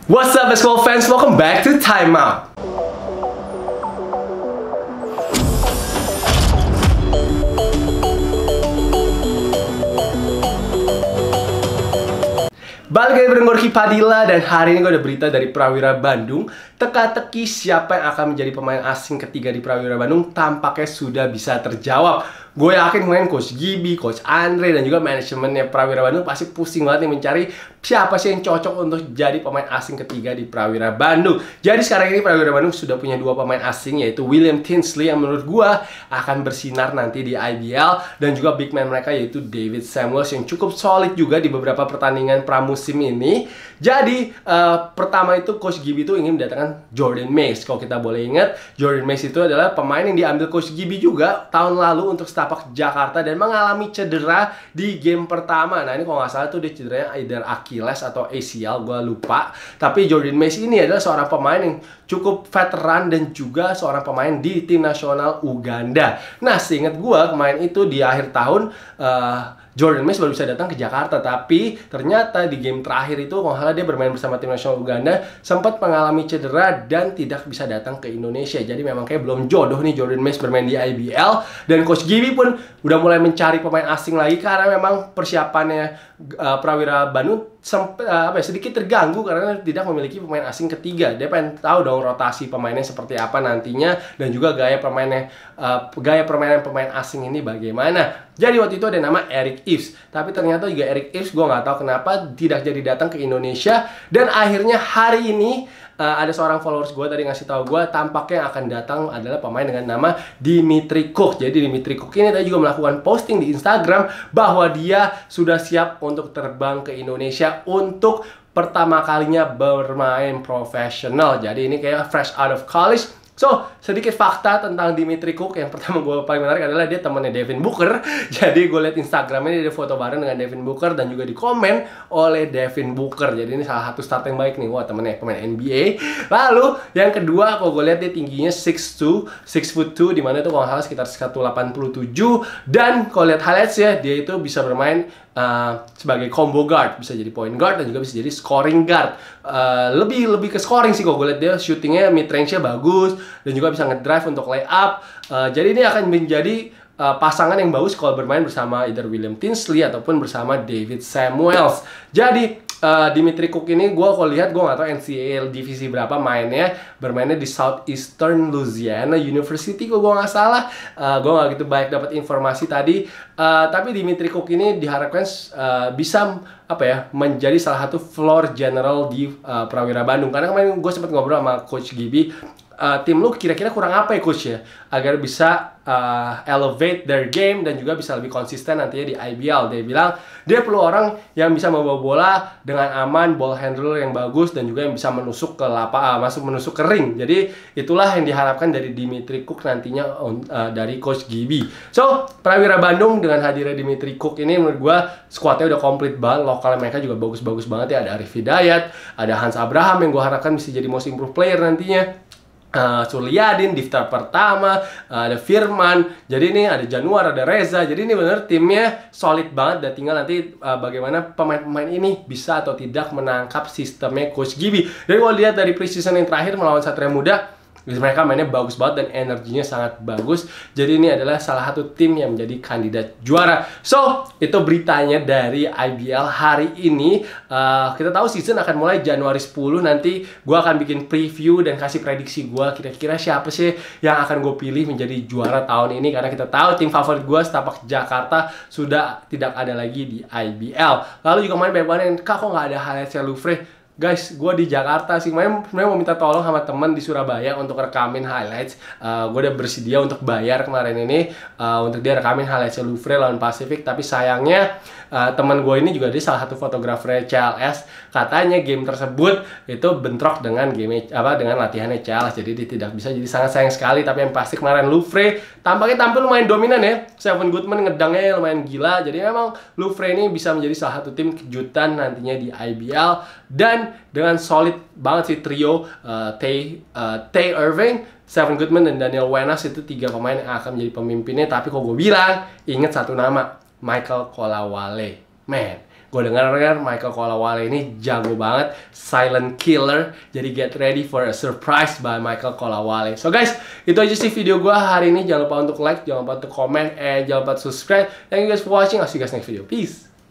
What's up basketball fans, welcome back to Timeout. Balik lagi bareng Rocky Padila, dan hari ini gue ada berita dari Prawira Bandung. Teka-teki siapa yang akan menjadi pemain asing ketiga di Prawira Bandung tampaknya sudah bisa terjawab. Gue yakin main Coach Gibi, Coach Andre, dan juga manajemennya Prawira Bandung pasti pusing banget nih mencari siapa sih yang cocok untuk jadi pemain asing ketiga di Prawira Bandung. Jadi sekarang ini Prawira Bandung sudah punya dua pemain asing, yaitu William Tinsley yang menurut gue akan bersinar nanti di IBL, dan juga big man mereka yaitu David Samuels yang cukup solid juga di beberapa pertandingan pramusim ini. Jadi pertama itu Coach Gibi itu ingin mendatangkan Jordan Mays. Kalau kita boleh ingat, Jordan Mays itu adalah pemain yang diambil Coach Gibi juga tahun lalu untuk Tampaknya Jakarta dan mengalami cedera di game pertama. Nah ini kalau nggak salah tuh dia cederanya either Achilles atau ACL, gue lupa. Tapi Jordan Mays ini adalah seorang pemain yang cukup veteran dan juga seorang pemain di tim nasional Uganda. Nah seingat gue kemarin itu di akhir tahun Jordan Mays baru bisa datang ke Jakarta, tapi ternyata di game terakhir itu kalau nggak salah dia bermain bersama tim nasional Uganda sempat mengalami cedera dan tidak bisa datang ke Indonesia. Jadi memang kayak belum jodoh nih Jordan Mays bermain di IBL, dan Coach Gibi pun udah mulai mencari pemain asing lagi karena memang persiapannya Prawira Bandung sedikit terganggu karena tidak memiliki pemain asing ketiga. Dia pengen tahu dong rotasi pemainnya seperti apa nantinya, dan juga gaya permainan pemain asing ini bagaimana. Jadi waktu itu ada nama Eric Ives, tapi ternyata juga Eric Ives gue nggak tahu kenapa tidak jadi datang ke Indonesia. Dan akhirnya hari ini ada seorang followers gue tadi ngasih tahu gue tampaknya yang akan datang adalah pemain dengan nama Dimitri Cook. Jadi Dimitri Cook ini tadi juga melakukan posting di Instagram bahwa dia sudah siap untuk terbang ke Indonesia untuk pertama kalinya bermain profesional. Jadi ini kayak fresh out of college. So, sedikit fakta tentang Dimitri Cook. Yang pertama gue paling menarik adalah dia temannya Devin Booker. Jadi gue lihat Instagramnya dia ada foto bareng dengan Devin Booker dan juga dikomen oleh Devin Booker. Jadi ini salah satu start yang baik nih. Wah, temennya pemain NBA. Lalu yang kedua, kalau gue lihat dia tingginya 6'2", 6'2", dimana itu kalau nggak salah sekitar 187. Dan kalau lihat highlights ya, dia itu bisa bermain sebagai combo guard, bisa jadi point guard dan juga bisa jadi scoring guard. Lebih ke scoring sih kalau gue lihat. Dia shootingnya mid range-nya bagus dan juga bisa ngedrive untuk layup. Jadi ini akan menjadi pasangan yang bagus kalau bermain bersama either William Tinsley ataupun bersama David Samuels. Jadi Dimitri Cook ini gue kalau lihat, gue nggak tahu NCAA divisi berapa bermainnya di Southeastern Louisiana University kalau gue nggak salah. Gue nggak gitu banyak dapat informasi tadi, tapi Dimitri Cook ini diharapkan bisa menjadi salah satu floor general di Prawira Bandung. Karena kemarin gue sempat ngobrol sama Coach Gibi, tim lu kira-kira kurang apa ya Coach ya, agar bisa elevate their game dan juga bisa lebih konsisten nantinya di IBL. Dia bilang dia perlu orang yang bisa membawa bola dengan aman, ball handler yang bagus, dan juga yang bisa menusuk ke menusuk ke ring. Jadi itulah yang diharapkan dari Dimitri Cook nantinya dari Coach Gibi. So Prawira Bandung dengan hadirnya Dimitri Cook ini menurut gua squadnya udah komplit banget. Lokal mereka juga bagus-bagus banget ya. Ada Arif Hidayat, ada Hans Abraham yang gua harapkan bisa jadi most improved player nantinya. Suliadin, daftar pertama, ada Firman, jadi ini ada Januar, ada Reza. Jadi ini bener timnya solid banget, dan tinggal nanti bagaimana pemain-pemain ini bisa atau tidak menangkap sistemnya Coach Gibi. Dan kalau lihat dari preseason yang terakhir melawan Satria Muda, mereka mainnya bagus banget dan energinya sangat bagus. Jadi ini adalah salah satu tim yang menjadi kandidat juara. So, itu beritanya dari IBL hari ini. Kita tahu season akan mulai Januari 10. Nanti gue akan bikin preview dan kasih prediksi gue kira-kira siapa sih yang akan gue pilih menjadi juara tahun ini. Karena kita tahu tim favorit gue, Tampaknya Jakarta, sudah tidak ada lagi di IBL. Lalu juga main banyak-banyak yang kok nggak ada highlightsnya Louvre. Guys, gue di Jakarta sih, sebenarnya mau minta tolong sama teman di Surabaya untuk rekamin highlights. Gue udah bersedia untuk bayar kemarin ini untuk dia rekamin highlights Louvre lawan Pasifik. Tapi sayangnya teman gue ini juga dia salah satu fotografer CLS. Katanya game tersebut itu bentrok dengan dengan latihannya CLS, jadi dia tidak bisa. Jadi sangat sayang sekali. Tapi yang pasti kemarin Louvre tampaknya tampil lumayan dominan ya. Seven Goodman ngedangnya lumayan gila. Jadi memang Louvre ini bisa menjadi salah satu tim kejutan nantinya di IBL. Dan dengan solid banget sih trio Tay Irving, Seven Goodman, dan Daniel Wenas, itu tiga pemain yang akan menjadi pemimpinnya. Tapi kalau gue bilang, inget satu nama, Michael Kolawole. Man, Gue dengar Michael Kolawale ini jago banget, silent killer. Jadi get ready for a surprise by Michael Kolawale. So guys, itu aja sih video gue hari ini. Jangan lupa untuk like, jangan lupa untuk comment, and jangan lupa subscribe. Thank you guys for watching. I'll see you guys next video. Peace.